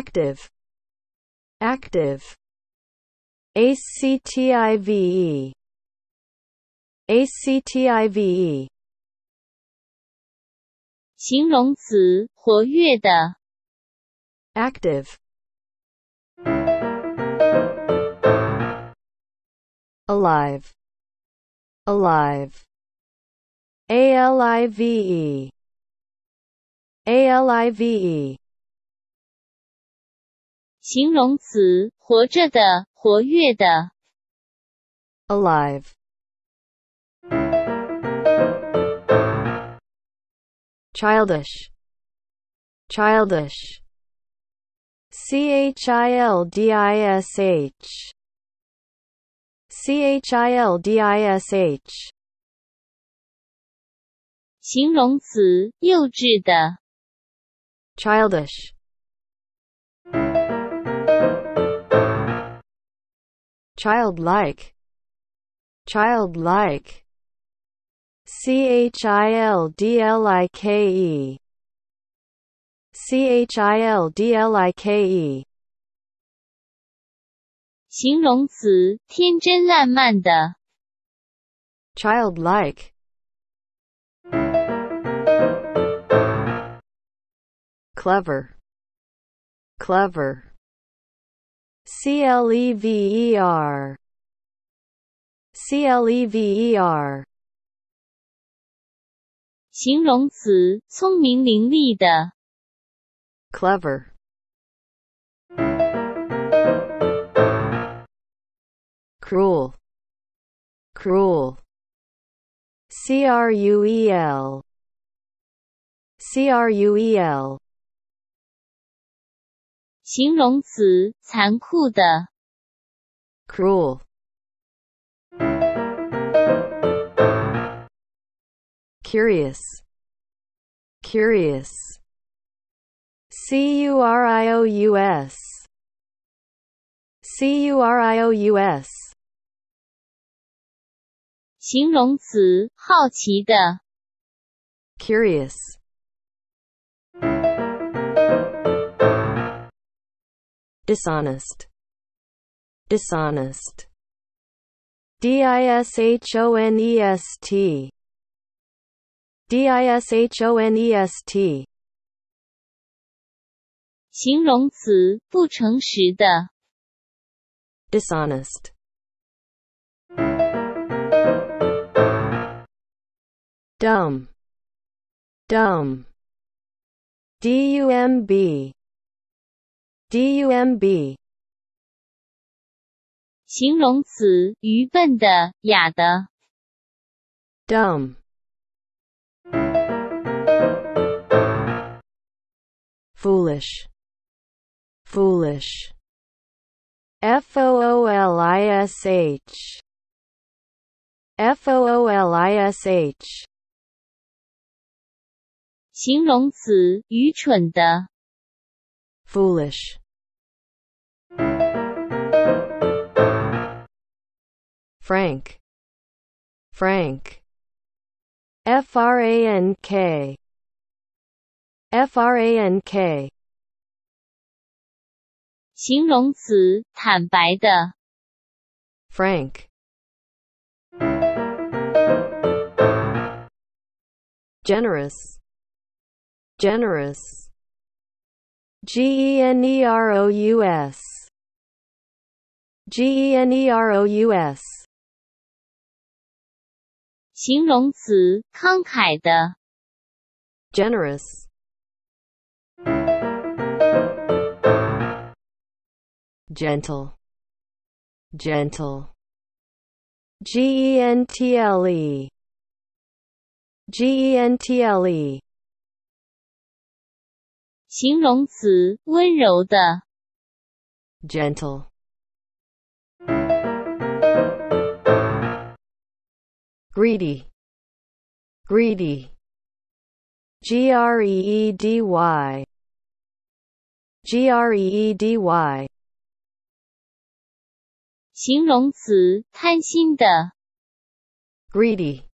active, active, active, active, 形容词，活跃的 active, alive, alive, alive, alive, 形容词，活着的，活跃的 alive, childish, childish, childish, childish, 形容词，幼稚的 childish, childlike, childlike, childlike, childlike, 形容词，天真烂漫的 childlike, clever, clever, clever, clever, 形容词，聪明伶俐的 clever, cruel, cruel, cruel, cruel, 形容词，残酷的 cruel, curious, curious, curious, curious, 形容词，好奇的 curious, dishonest, dishonest, dishonest, dishonest, 形容词，不诚实的 dishonest, dumb, dumb, dumb, dumb, 形容词，愚笨的，哑的 dumb, foolish, foolish, foolish, foolish, 形容词，愚蠢的 foolish, frank, frank, frank, frank, 形容词，坦白的 frank, generous, generous, generous, generous, 形容词，慷慨的 generous, gentle, gentle, gentle, gentle, 形容词，温柔的 gentle, greedy, greedy, greedy, greedy, 形容词，贪心的 greedy,